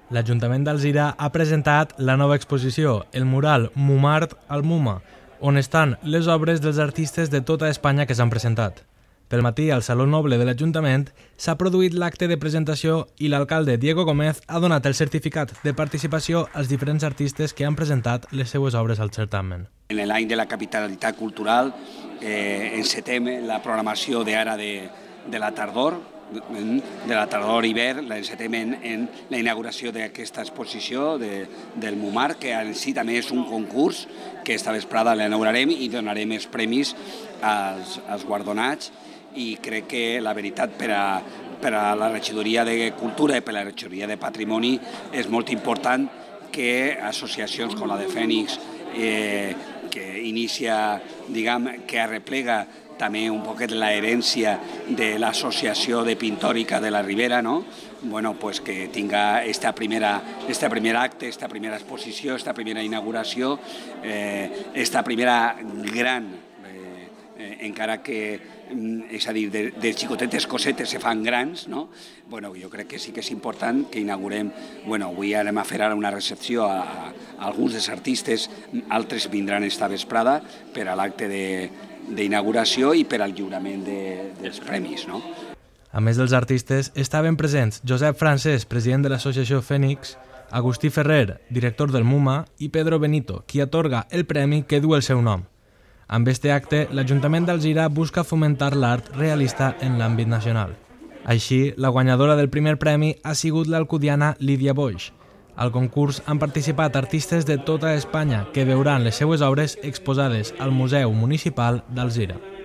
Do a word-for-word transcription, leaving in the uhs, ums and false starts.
L'Ajuntament d'Alzira ha presentat la nova exposició, el mural Mumart al Muma, on estan les obres dels artistes de tota Espanya que s'han presentat. Pel matí, al Saló Noble de l'Ajuntament, s'ha produït l'acte de presentació i l'alcalde Diego Gómez ha donat el certificat de participació als diferents artistes que han presentat les seues obres al certamen. En l'any de la capitalitat cultural eh, encetem la programació d'ara de, de la tardor, de la tardor-hivern, l'encetem en, en la inauguració d'aquesta exposició de, del Mumart, que en si també és un concurs que esta vesprada l'inaugurarem i donarem els premis als, als guardonats, i crec que la veritat per a, per a la regidoria de Cultura i per a la regidoria de Patrimoni és molt important que associacions com la de Fènix, eh, que inicia, diguem, que arreplega també un poquet la herència de l'Associació de Pintòrica de la Ribera, no? Bueno, pues que tinga esta primera, este primer acte, esta primera exposició, esta primera inauguració, eh, esta primera gran, eh, eh, encara que, és a dir, de, de xicotetes cosetes se fan grans, no? Bueno, jo crec que sí que és important que inaugurem, bueno, avui anem a fer ara una recepció a, a alguns dels artistes, altres vindran esta vesprada per a l'acte de d'inauguració i per al lliurament de, dels premis, no? A més dels artistes, estaven presents Josep Francés, president de l'associació Fènix, Agustí Ferrer, director del MUMA, i Pedro Benito, qui atorga el premi que du el seu nom. Amb este acte, l'Ajuntament d'Alzira busca fomentar l'art realista en l'àmbit nacional. Així, la guanyadora del primer premi ha sigut l'alcudiana Lídia Boix. Al concurs han participat artistes de tota Espanya que veuran les seues obres exposades al Museu Municipal d'Alzira.